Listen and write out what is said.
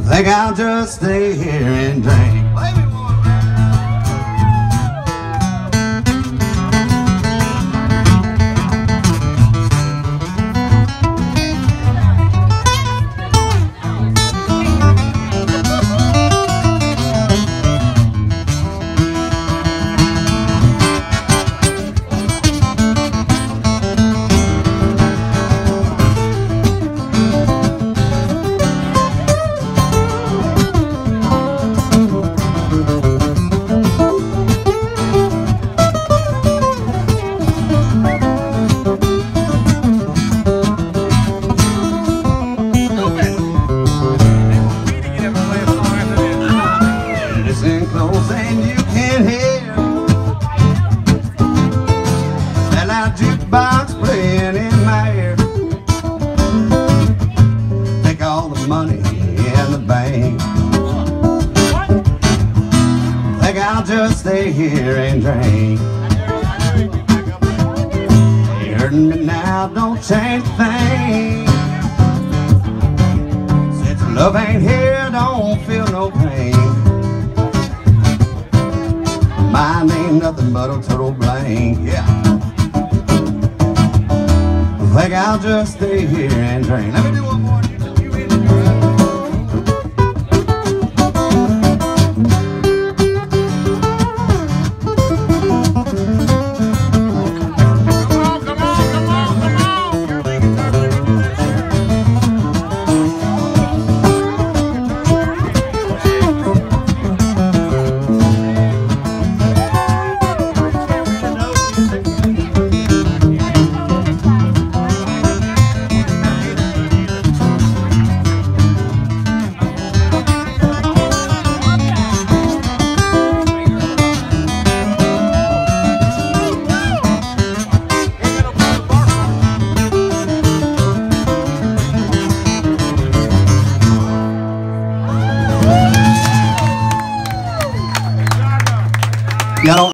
Think I'll just stay here and drink. Close and you can hear that loud jukebox playing in my ear. Take all the money in the bank. Think I'll just stay here and drink. You hurting me now, don't change a thing. Since love ain't here, don't feel no pain. Mine ain't nothing but a total blank, yeah. I think I'll just stay here and drink. Let me do one more. Y'all don't